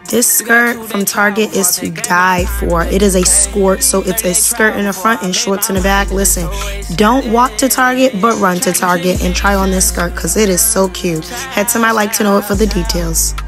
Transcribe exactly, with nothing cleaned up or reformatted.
This skirt from Target is to die for. It is a skirt, so it's a skirt in the front and shorts in the back. Listen, don't walk to Target, but run to Target and try on this skirt because it is so cute. Head to my like to know it for the details.